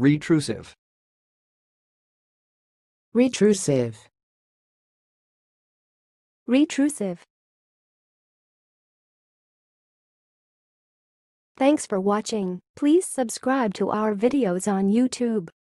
retrusive, retrusive, retrusive. Thanks for watching. Please subscribe to our videos on YouTube.